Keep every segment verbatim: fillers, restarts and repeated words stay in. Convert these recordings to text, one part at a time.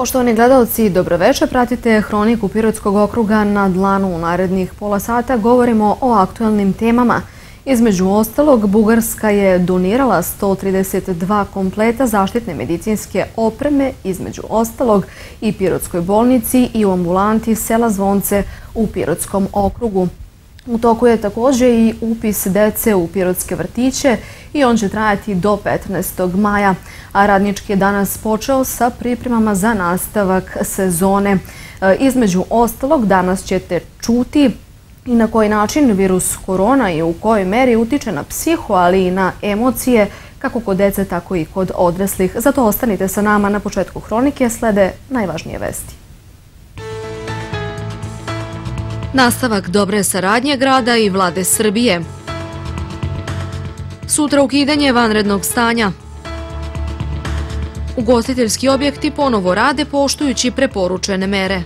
Poštovani gledalci, dobroveče. Pratite Hroniku Pirotskog okruga na dlanu. U narednih pola sata govorimo o aktuelnim temama. Između ostalog, Bugarska je donirala sto trideset dva kompleta zaštitne medicinske opreme, između ostalog i Pirotskoj bolnici i u ambulanti sela Zvonce u Pirotskom okrugu. U toku je također i upis dece u pirotske vrtiće i on će trajati do petnaestog maja, a Radnički je danas počeo sa pripremama za nastavak sezone. Između ostalog, danas ćete čuti i na koji način virus korona i u kojoj meri utiče na psiho, ali i na emocije, kako kod dece, tako i kod odraslih. Zato ostanite sa nama. Na početku Hronike slede najvažnije vesti. Nastavak dobre saradnje grada i vlade Srbije. Sutra ukidanje vanrednog stanja. Ugostiteljski objekti ponovo rade poštujući preporučene mere.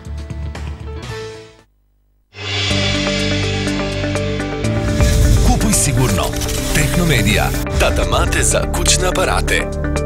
Kupuj sigurno. Tehnomedija. Tata Mate za kućne aparate.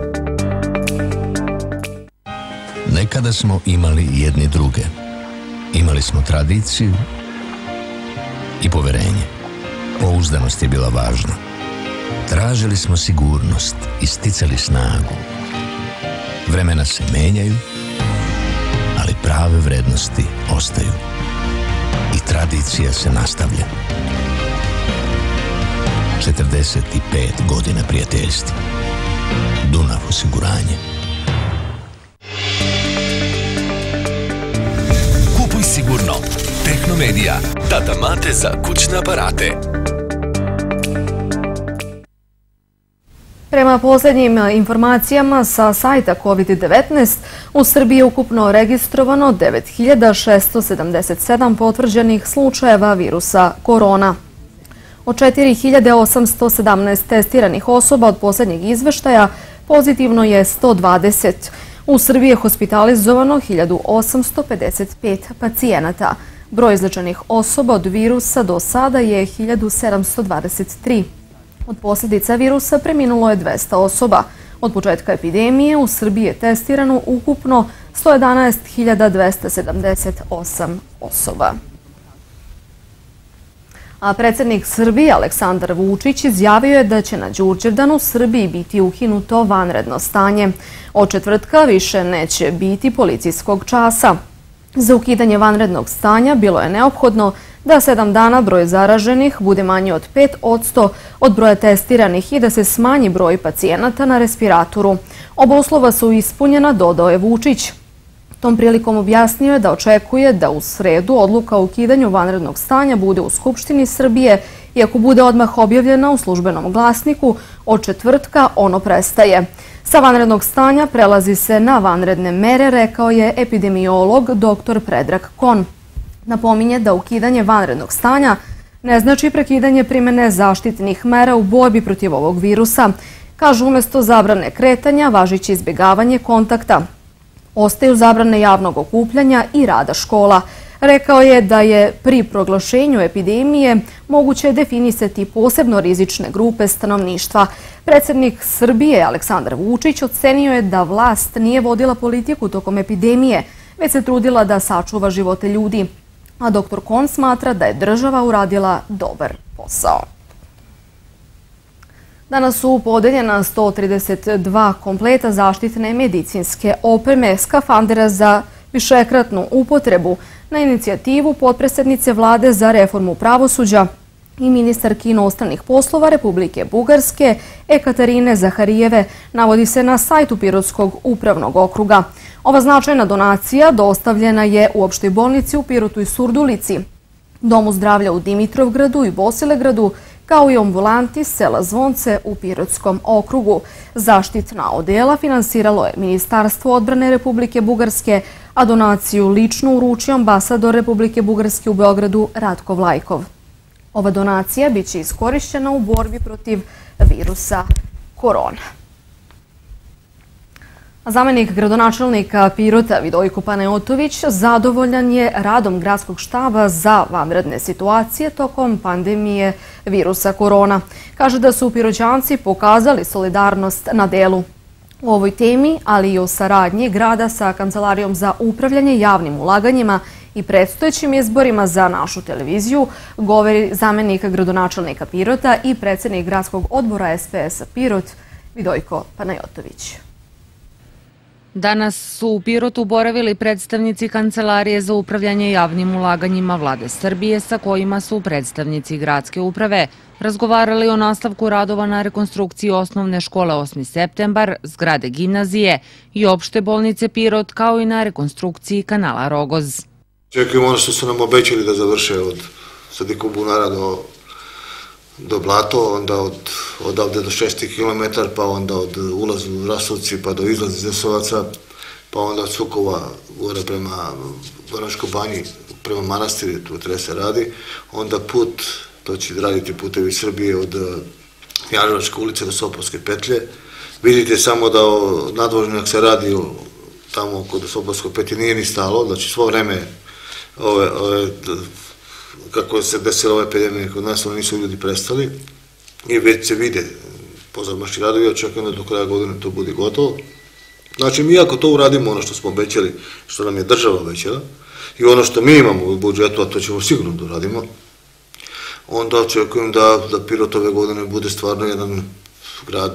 Nekada smo imali jedni druge. Imali smo tradiciju i poverenje. Pouzdanost je bila važna. Tražili smo sigurnost i sticali snagu. Vremena se menjaju, ali prave vrednosti ostaju. I tradicija se nastavlja. četrdeset pet godina prijateljstva. Dunav osiguranje. Kupuj sigurno. Tehnomedija. Tata Mate za kućne aparate. Prema posljednjim informacijama sa sajta kovid devetnaest, u Srbiji je ukupno registrovano devet hiljada šesto sedamdeset sedam potvrđenih slučajeva virusa korona. Od četiri hiljade osamsto sedamnaest testiranih osoba od posljednjeg izveštaja pozitivno je sto dvadeset. U Srbiji je hospitalizovano hiljadu osamsto pedeset pet pacijenata. Broj izlečenih osoba od virusa do sada je hiljadu sedamsto dvadeset tri. Od posljedica virusa preminulo je dvesta osoba. Od početka epidemije u Srbiji je testirano ukupno sto jedanaest hiljada dvesta sedamdeset osam osoba. A predsjednik Srbije Aleksandar Vučić izjavio je da će na Đurđevdanu u Srbiji biti ukinuto vanredno stanje. Od četvrtka više neće biti policijskog časa. Za ukidanje vanrednog stanja bilo je neophodno da sedam dana broj zaraženih bude manji od pet posto od broja testiranih i da se smanji broj pacijenata na respiratoru. Oba uslova su ispunjena, dodao je Vučić. Tom prilikom objasnio je da očekuje da u sredu odluka o ukidanju vanrednog stanja bude u Skupštini Srbije i ako bude odmah objavljena u službenom glasniku, od četvrtka ono prestaje. Sa vanrednog stanja prelazi se na vanredne mere, rekao je epidemiolog doktor Predrag Kon. Napominje da ukidanje vanrednog stanja ne znači prekidanje primjene zaštitnih mera u borbi protiv ovog virusa. Kažu, umjesto zabrane kretanja, važiće izbjegavanje kontakta. Ostaju zabrane javnog okupljanja i rada škola. Rekao je da je pri proglašenju epidemije moguće definisati posebno rizične grupe stanovništva. Predsjednik Srbije Aleksandar Vučić ocenio je da vlast nije vodila politiku tokom epidemije, već se trudila da sačuva živote ljudi. A doktor Kon smatra da je država uradila dobar posao. Danas su podeljena sto trideset dva kompleta zaštitne medicinske opreme, skafandera za višekratnu upotrebu na inicijativu potpredsjednice vlade za reformu pravosuđa i ministarki inostranih poslova Republike Bugarske Ekaterine Zaharijeve, navodi se na sajtu Pirotskog upravnog okruga. Ova značajna donacija dostavljena je u opštoj bolnici u Pirotu i Surdulici, Domu zdravlja u Dimitrovgradu i Bosilegradu, kao i ambulanti sela Zvonce u Pirotskom okrugu. Zaštitna odjela finansiralo je Ministarstvo odbrane Republike Bugarske, a donaciju lično uručio ambasador Republike Bugarske u Beogradu Ratko Vlajkov. Ova donacija biće iskorišćena u borbi protiv virusa korona. Zamenik gradonačelnika Pirota Vidojko Panajotović zadovoljan je radom gradskog štaba za vanredne situacije tokom pandemije virusa korona. Kaže da su Piroćanci pokazali solidarnost na delu. O ovoj temi, ali i o saradnji grada sa Kancelarijom za upravljanje javnim ulaganjima i predstojećim izborima za našu televiziju, govori zamenik gradonačelnika Pirota i predsjednik gradskog odbora S P S-a Pirot, Vidojko Panajotović. Danas su u Pirotu boravili predstavnici Kancelarije za upravljanje javnim ulaganjima Vlade Srbije, sa kojima su predstavnici gradske uprave razgovarali o nastavku radova na rekonstrukciji osnovne škole osmi septembar, zgrade gimnazije i opšte bolnice Pirot, kao i na rekonstrukciji kanala Rogoz. Čekujemo ono što su nam obećali da završe od Sadikog bunara do, do Blato, onda od, odavde do šest kilometara, pa onda od ulaza u Rasovci pa do izlaza iz Desovaca, pa onda od Sukova gore prema Vranaškoj banji, prema manastiri, tu treba se radi, onda put, to će raditi Putevi Srbije od Jarovačke ulice do Sopolske petlje. Vidite samo da nadvožnjak se radi tamo kod Sopolske petlje nije ni stalo, znači svo vreme ove, ove, kako se desila ove epidemije kod nas, oni nisu ljudi prestali i već se vide pozamašni radovi, očekujem da do kraja godine to bude gotovo. Znači, mi ako to uradimo, ono što smo obećali, što nam je država obećala i ono što mi imamo u budžetu, a to ćemo sigurno da uradimo, onda očekujem da, da Pirot ove godine bude stvarno jedan grad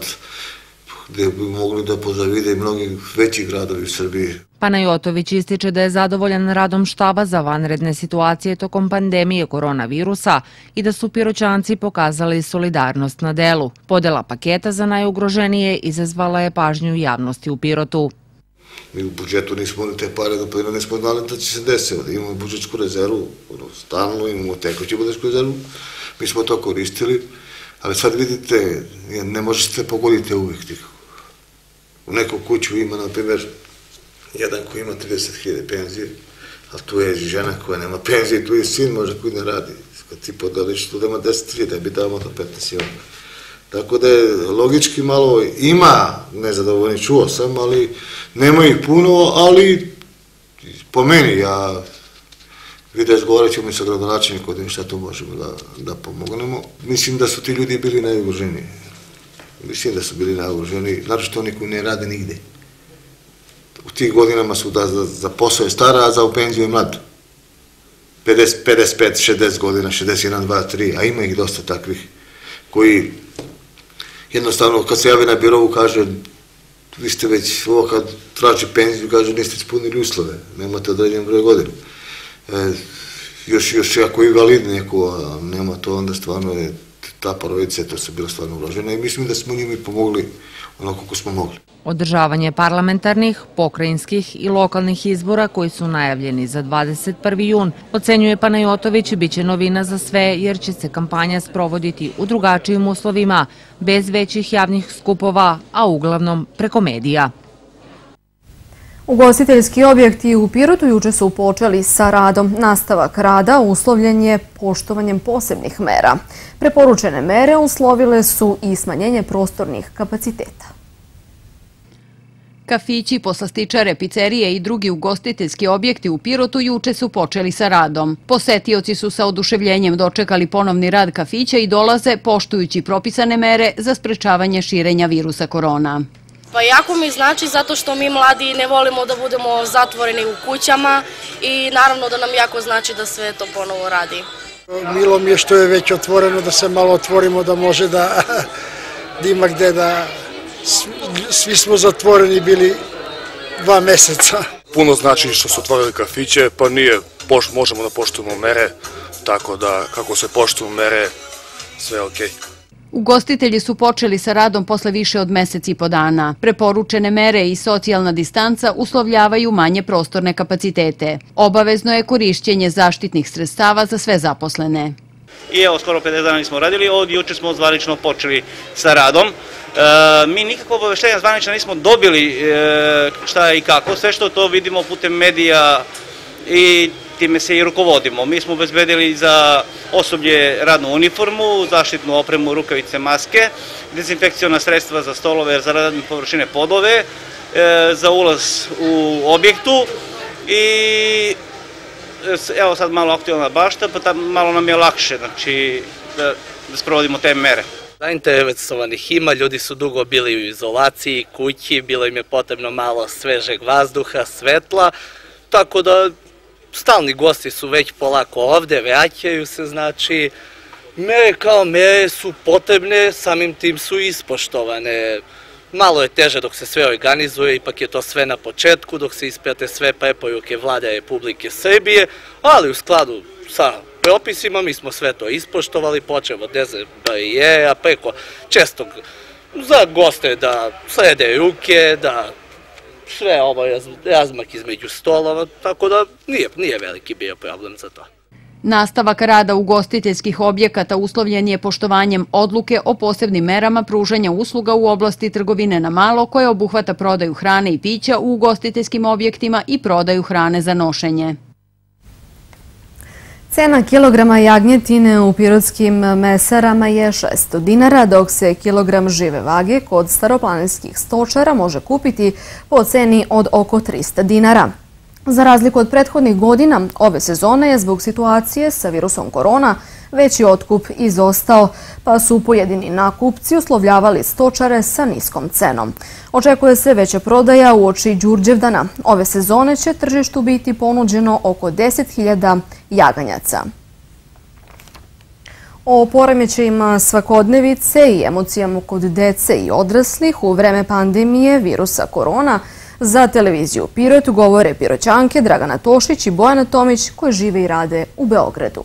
gde bi mogli da pozavide i mnogi veći gradovi u Srbiji. Panajotović ističe da je zadovoljan radom štaba za vanredne situacije tokom pandemije koronavirusa i da su Piroćanci pokazali solidarnost na delu. Podela paketa za najugroženije izazvala je pažnju javnosti u Pirotu. Mi u budžetu nismo imali te pare, da nismo znali da će se desiti. Imamo budžetsku rezervu, stalno imamo tekuću budžetsku rezervu, mi smo to koristili, ali sad vidite, ne možete pogoditi uvijek nikako. U neku kuću ima, na primjer, jedan koji ima trideset hiljada penzije, ali tu je žena koja nema penzije, tu je sin možda koji ne radi. Kad ti podeliš, tu da ima deset hiljada, bi dao možda petnaest hiljada. Tako da je logički malo ima nezadovoljni, čuo sam, ali nema ih puno, ali po meni, ja vidio razgovarat ćemo i sa gradonačelnikom šta to možemo da, da pomognemo. Mislim da su ti ljudi bili najugroženiji. Mislim da su bili najugroženiji, znači što oni koji ne rade nigde. U tih godinama su da za, za posao je stara, a za u penziju je mlad. pedeset, pedeset pet, šezdeset godina, šezdeset jedan, dva, tri, a ima ih dosta takvih koji jednostavno kad se javi na birovu kaže vi ste već, ovo kad traži penziju kaže niste ispunili uslove, nemate određen broj godina. E, još, još ako je invalid neko, a nema to, onda stvarno je ta porodica, to su bila stvarno ugrožena i mislim da smo njima i pomogli onako kako smo mogli. Održavanje parlamentarnih, pokrajinskih i lokalnih izbora koji su najavljeni za dvadeset prvi jun, ocenjuje Panajotović, biće novina za sve jer će se kampanja sprovoditi u drugačijim uslovima, bez većih javnih skupova, a uglavnom preko medija. Ugostiteljski objekti u Pirotu juče su počeli sa radom. Nastavak rada uslovljen je poštovanjem posebnih mera. Preporučene mere uslovile su i smanjenje prostornih kapaciteta. Kafići, poslastičare, pizzerije i drugi ugostiteljski objekti u Pirotu juče su počeli sa radom. Posetioci su sa oduševljenjem dočekali ponovni rad kafića i dolaze poštujući propisane mere za sprečavanje širenja virusa korona. Pa jako mi znači zato što mi mladi ne volimo da budemo zatvoreni u kućama i naravno da nam jako znači da sve to ponovo radi. Milo mi je što je već otvoreno, da se malo otvorimo, da može da, da ima gde da... Svi smo zatvoreni bili dva meseca. Puno znači što su otvorili kafiće, pa nije, možemo da poštujemo mere, tako da kako se poštuju mere, sve je okej. Ugostitelji su počeli sa radom posle više od mesec i po dana. Preporučene mere i socijalna distanca uslovljavaju manje prostorne kapacitete. Obavezno je korišćenje zaštitnih sredstava za sve zaposlene. I evo, skoro pedeset dana nismo radili, od juče smo zvanično počeli sa radom. Mi nikakvo obaveštenja zvanično nismo dobili šta i kako, sve što to vidimo putem medija i time se i rukovodimo. Mi smo obezbedili za osoblje radnu uniformu, zaštitnu opremu, rukavice, maske, dezinfekciona sredstva za stolove, za radne površine, podove, za ulaz u objektu i evo sad malo aktualna bašta, pa malo nam je lakše znači, da, da sprovodimo te mere. Zainteresovanih ima, ljudi su dugo bili u izolaciji, kući, bilo im je potrebno malo svežeg vazduha, svetla, tako da stalni gosti su već polako ovde, vraćaju se, znači, mere kao mere su potrebne, samim tim su ispoštovane. Malo je teže dok se sve organizuje, ipak je to sve na početku, dok se isprate sve preporuke Vlade Republike Srbije, ali u skladu sa propisima mi smo sve to ispoštovali, počeo od dezinbarijera, preko čestog za goste da slede ruke, da sve ovo razmak između stolova, tako da nije, nije veliki bio problem za to. Nastavak rada ugostiteljskih objekata uslovljen je poštovanjem odluke o posebnim merama pružanja usluga u oblasti trgovine na malo koje obuhvata prodaju hrane i pića u ugostiteljskim objektima i prodaju hrane za nošenje. Cena kilograma jagnjetine u pirotskim mesarama je šesto dinara, dok se kilogram žive vage kod staroplaninskih stočara može kupiti po ceni od oko trista dinara. Za razliku od prethodnih godina, ove sezone je zbog situacije sa virusom korona veći otkup izostao, pa su pojedini nakupci uslovljavali stočare sa niskom cenom. Očekuje se veća prodaja uoči Đurđevdana. Ove sezone će tržištu biti ponuđeno oko deset hiljada jaganjaca. O poremećajima svakodnevice i emocijama kod dece i odraslih u vreme pandemije virusa korona za televiziju Pirot govore Piroćanke Dragana Tošić i Bojana Tomić koje žive i rade u Beogradu.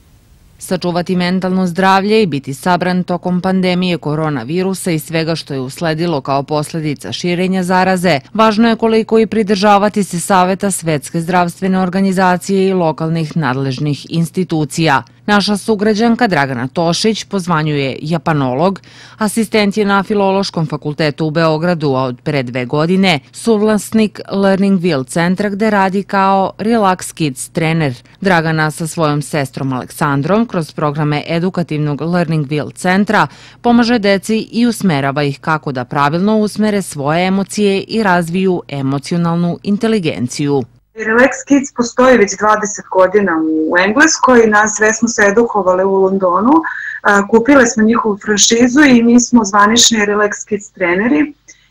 Sačuvati mentalno zdravlje i biti sabran tokom pandemije koronavirusa i svega što je usledilo kao posljedica širenja zaraze, važno je koliko i pridržavati se saveta Svetske zdravstvene organizacije i lokalnih nadležnih institucija. Naša sugrađanka Dragana Tošić po zvanju je japanolog, asistent je na Filološkom fakultetu u Beogradu, a od pre dve godine suvlasnik Learningville centra gde radi kao Relax Kids trener. Dragana sa svojom sestrom Aleksandrom kroz programe edukativnog Learningville centra pomaže deci i usmerava ih kako da pravilno usmere svoje emocije i razviju emocionalnu inteligenciju. Relax Kids postoji već dvadeset godina u Engleskoj, nas sve smo se edukovali u Londonu, kupile smo njihovu franšizu i mi smo zvanični Relax Kids treneri.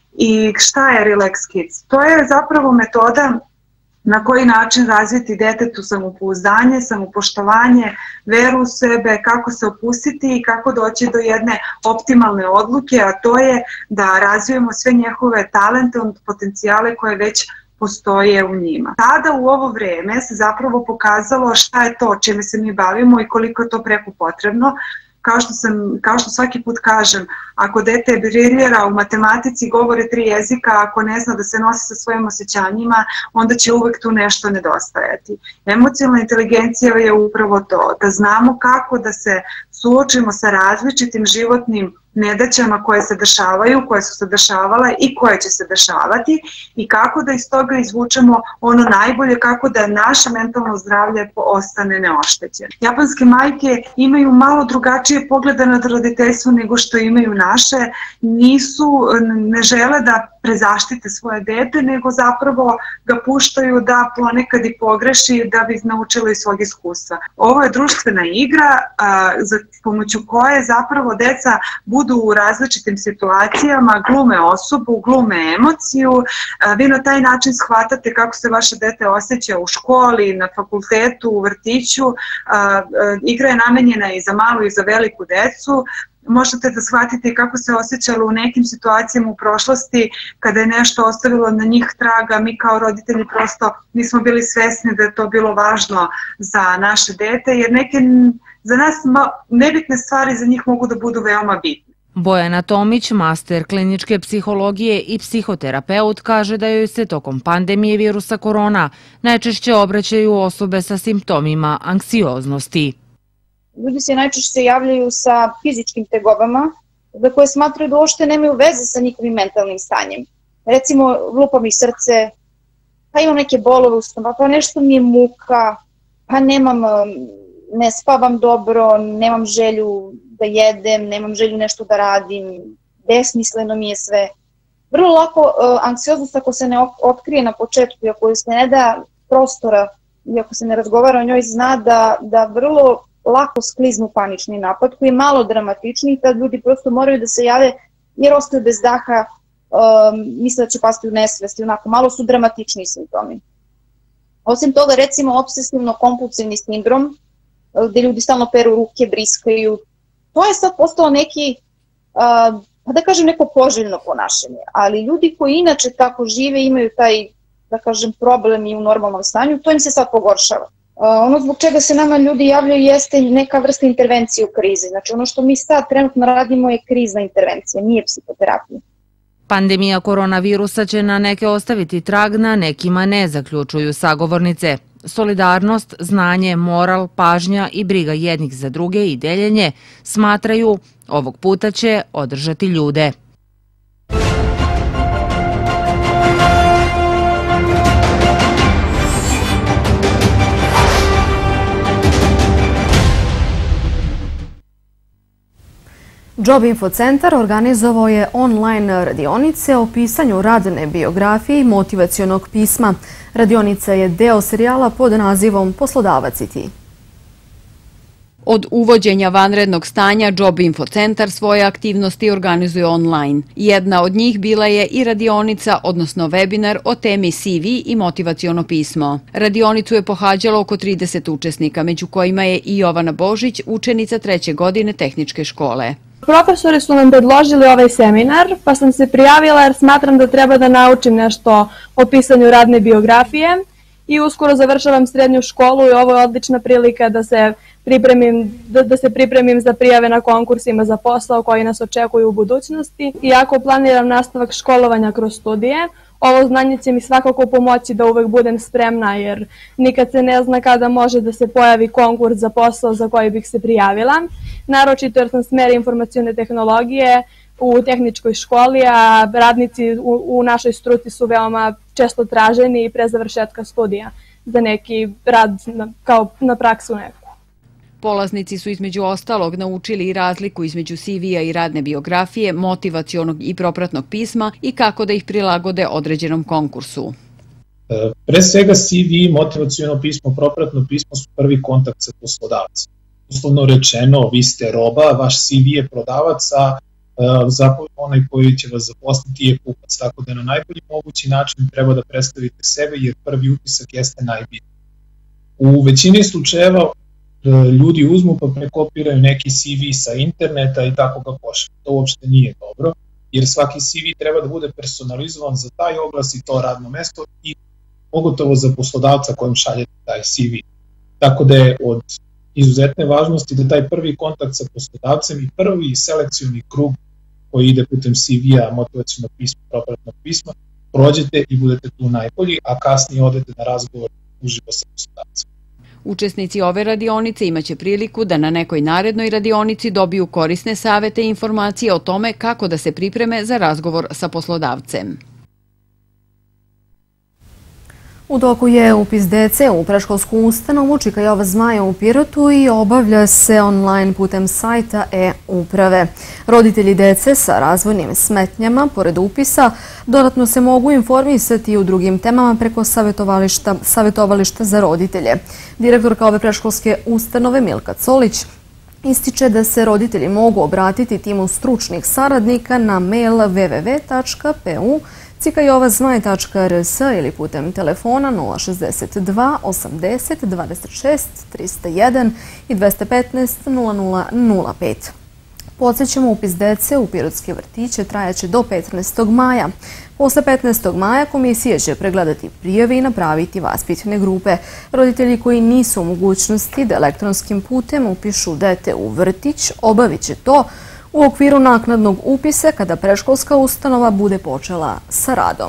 I šta je Relax Kids? To je zapravo metoda na koji način razviti detetu samopouzdanje, samopoštovanje, veru u sebe, kako se opustiti i kako doći do jedne optimalne odluke, a to je da razvijemo sve njihove talente, potencijale koje već postoje u njima. Tada u ovo vreme se zapravo pokazalo šta je to čime se mi bavimo i koliko je to preko potrebno. Kao što, sam, kao što svaki put kažem, ako dete briljera u matematici, govore tri jezika, ako ne zna da se nosi sa svojim osjećanjima, onda će uvek tu nešto nedostajati. Emocionalna inteligencija je upravo to, da znamo kako da se suočimo sa različitim životnim nedaćama koje se dešavaju, koje su se dešavale i koje će se dešavati i kako da iz toga izvučemo ono najbolje, kako da naše mentalno zdravlje ostane neoštećeno. Japanske majke imaju malo drugačije poglede na roditeljstvo nego što imaju naše, nisu, ne žele da prezaštite svoje dete, nego zapravo ga puštaju da ponekad i pogreši da bi naučilo iz svog iskustva. Ovo je društvena igra a, za pomoću koje zapravo deca budu u različitim situacijama, glume osobu, glume emociju. A, vi na taj način shvatate kako se vaše dete osjeća u školi, na fakultetu, u vrtiću. A, a, igra je namenjena i za malu i za veliku decu. Možete da shvatite kako se osjećalo u nekim situacijama u prošlosti kada je nešto ostavilo na njih traga. Mi kao roditelji prosto nismo bili svesni da je to bilo važno za naše dete, jer neke za nas nebitne stvari za njih mogu da budu veoma bitne. Bojana Tomić, master kliničke psihologije i psihoterapeut, kaže da joj se tokom pandemije virusa korona najčešće obraćaju osobe sa simptomima anksioznosti. Ljudi se najčešće javljaju sa fizičkim tegobama za koje smatraju da uopšte nemaju veze sa njihovim mentalnim stanjem. Recimo, lupa mi srce, pa imam neke bolove u stomaku, pa nešto mi je muka, pa nemam, ne spavam dobro, nemam želju da jedem, nemam želju nešto da radim, besmisleno mi je sve. Vrlo lako anksioznost ako se ne otkrije na početku i ako se ne da prostora i ako se ne razgovara o njoj, zna da, da vrlo lako skliznu panični napad koji je malo dramatičniji, tad ljudi prosto moraju da se jave jer ostaju bez daha, misle da će pasti u nesvest i onako malo su dramatičniji simptomi. Osim toga, recimo, obsesivno-kompulsivni sindrom, gde ljudi stalno peru ruke, briskaju, to je sad postalo neki, pa da kažem, neko poželjno ponašanje, ali ljudi koji inače tako žive imaju taj, da kažem, problem i u normalnom stanju, to im se sad pogoršava. Ono zbog čega se nama ljudi javljaju jeste neka vrsta intervencije u krizi. Znači ono što mi sad trenutno radimo je krizna intervencija, nije psihoterapija. Pandemija koronavirusa će na neke ostaviti trag, na nekima ne, zaključuju sagovornice. Solidarnost, znanje, moral, pažnja i briga jednih za druge i deljenje, smatraju, ovog puta će održati ljude. Job Info centar organizovao je online radionice o pisanju radne biografije i motivacionog pisma. Radionica je deo serijala pod nazivom Poslodavac i ti. Od uvođenja vanrednog stanja Job Info centar svoje aktivnosti organizuje online. Jedna od njih bila je i radionica, odnosno webinar o temi C V i motivaciono pismo. Radionicu je pohađalo oko trideset učesnika, među kojima je i Jovana Božić, učenica treće godine tehničke škole. Profesori su nam predložili ovaj seminar, pa sam se prijavila jer smatram da treba da naučim nešto o pisanju radne biografije i uskoro završavam srednju školu i ovo je odlična prilika da se pripremim, da, da se pripremim za prijave na konkursima za posao koji nas očekuju u budućnosti. Iako planiram nastavak školovanja kroz studije, ovo znanje će mi svakako pomoći da uvek budem spremna jer nikad se ne zna kada može da se pojavi konkurs za posao za koji bih se prijavila. Naročito jer sam smer informacione tehnologije u tehničkoj školi, a radnici u, u našoj struci su veoma često traženi pre završetka studija za neki rad na, kao na praksu neku. Polaznici su između ostalog naučili i razliku između C V-a i radne biografije, motivacionog i propratnog pisma i kako da ih prilagode određenom konkursu. Pre svega C V, motivaciono pismo, propratno pismo su prvi kontakt sa poslodavcem. Uslovno rečeno, vi ste roba, vaš C V je prodavac, a onaj koji će vas zaposliti je kupac. Tako da na najbolji mogući način treba da predstavite sebe jer prvi utisak jeste najbitniji. U većini slučajeva ljudi uzmu pa prekopiraju neki C V sa interneta i tako ga pošalju. To uopšte nije dobro, jer svaki C V treba da bude personalizovan za taj oglas i to radno mesto i pogotovo za poslodavca kojem šaljete taj C V. Tako da je od izuzetne važnosti da taj prvi kontakt sa poslodavcem i prvi selekcioni krug koji ide putem C V-a, motivacionog pisma, propratnog pisma, prođete i budete tu najbolji, a kasnije odete na razgovor uživo sa poslodavcem. Učesnici ove radionice imaće priliku da na nekoj narednoj radionici dobiju korisne savete i informacije o tome kako da se pripreme za razgovor sa poslodavcem. U toku je upis dece u predškolsku ustanovu Čika Jova Zmaja u Pirotu i obavlja se online putem sajta e-uprave. Roditelji dece sa razvojnim smetnjama, pored upisa, dodatno se mogu informisati i u drugim temama preko savjetovališta, savjetovališta za roditelje. Direktorka ove predškolske ustanove Milka Colić ističe da se roditelji mogu obratiti timu stručnih saradnika na mail w w w tačka p u cika jova zmaj tačka r s ili putem telefona nula šezdeset dva osamdeset dvadeset šest trista jedan i dvesta petnaest nula nula nula pet. Podsjećamo, upis dece u pirotske vrtiće trajaće do petnaestog maja. Posle petnaestog maja komisija će pregledati prijave i napraviti vaspitne grupe. Roditelji koji nisu u mogućnosti da elektronskim putem upišu dete u vrtić obavit će to u okviru naknadnog upisa kada predškolska ustanova bude počela sa radom.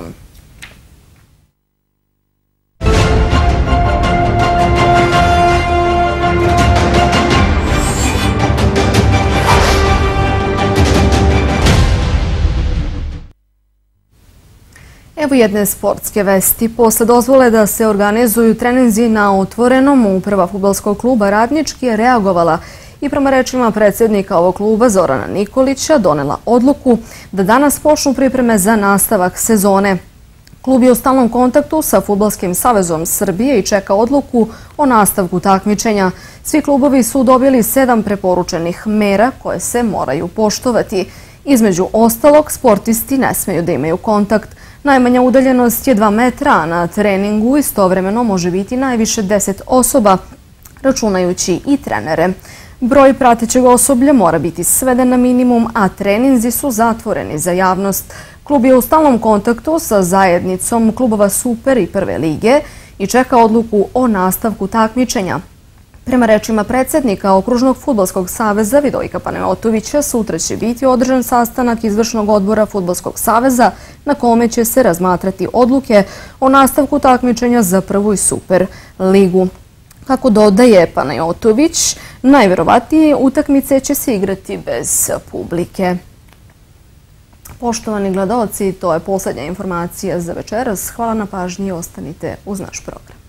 Evo jedne sportske vesti. Posle dozvole da se organizuju treninzi na otvorenom, uprava fudbalskog kluba Radnički je reagovala i prema rečima predsjednika ovog kluba Zorana Nikolića donela odluku da danas počnu pripreme za nastavak sezone. Klub je u stalnom kontaktu sa Fudbalskim savezom Srbije i čeka odluku o nastavku takmičenja. Svi klubovi su dobili sedam preporučenih mera koje se moraju poštovati. Između ostalog, sportisti ne smeju da imaju kontakt. Najmanja udaljenost je dva metra, a na treningu istovremeno može biti najviše deset osoba, računajući i trenere. Broj pratećeg osoblja mora biti sveden na minimum, a treninzi su zatvoreni za javnost. Klub je u stalnom kontaktu sa zajednicom klubova Super i Prve lige i čeka odluku o nastavku takmičenja. Prema rečima predsjednika Okružnog fudbalskog saveza Vidojka Panajotovića, sutra će biti održan sastanak izvršnog odbora Fudbalskog saveza na kome će se razmatrati odluke o nastavku takmičenja za Prvu i Super ligu. Kako dodaje Panajotović, najverovatnije utakmice će se igrati bez publike. Poštovani gledaoci, to je posljednja informacija za večeras. Hvala na pažnji i ostanite uz naš program.